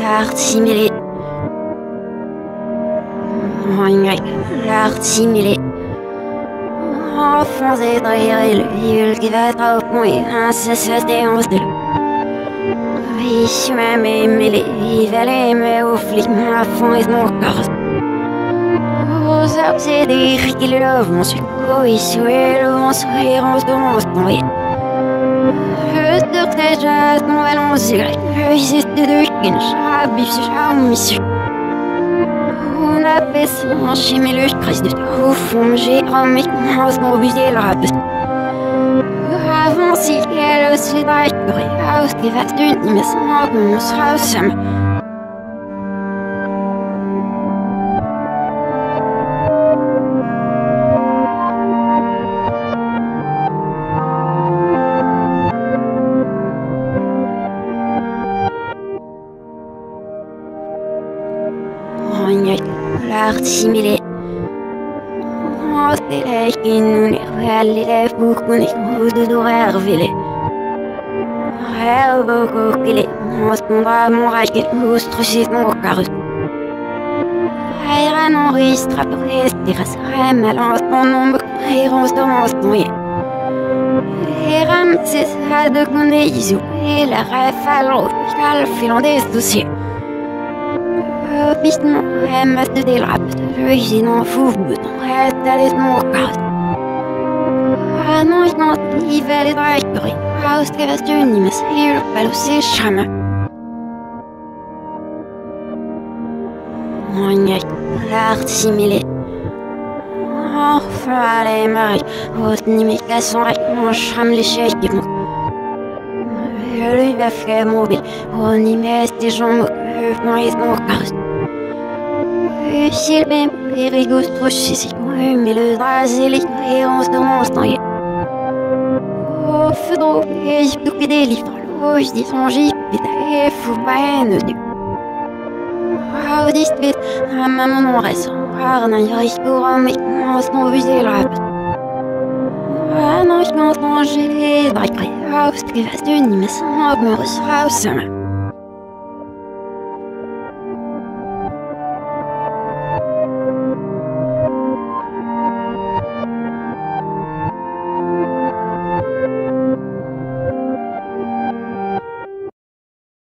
l'art similé. L'art similé. Enfoncé derrière le viol qui va trop loin, incessanté en style. Je m'aimais mêlé, il valait me au flic, ma fond et mon corps. Aux obsédés qui le love, mon sucre, il souhait le mon sourire, on se demande ton vie. Je te déjà, ton ballon cigarette, je sais de qu'une chabif, monsieur. On a baissé en chimie le crise de tout fond, j'ai remis mon se mobiliser le rap. Avant si elle aussi d'accord, aus qui va d'une mais sans qu'on sera ensemble. L'art similé. C'est là qui nous est beaucoup de d'horaire vilé. Rêve beaucoup qu'il est, on se prendra mon rage qui lustre si mon carré. Aïra n'enregistre après, c'est malance mon nombre, et on se demande son yé. Et ram, c'est ça de qu'on est ici, et la rêve à l'hôpital filant des dossiers. Piston, elle m'a de délrape, je n'en fous, elle d'aller mon carré. Ah non, je n'en il va les draguer. Ah, ce qui va se tenir, mais c'est le palo, c'est charmant. On y a l'art similé. Enfin, les maris, haute nimication avec mon charme, les chèques, je lui va faire mobile, on y met des jambes, mon carré. S'il même périgos trop chic, mais le drap zélé, et on se demande en y. Oh, Fedro, et je peux des livres, je dis son gîte, et faut pas ne dire. Ah, dis vite, à maman on reste, ah, non, il risque pour un mec, on se mobilise le rap. Ah non, je m'en manger, draguer, ah, ce qui va se tenir, mais sans me ressera au sommet.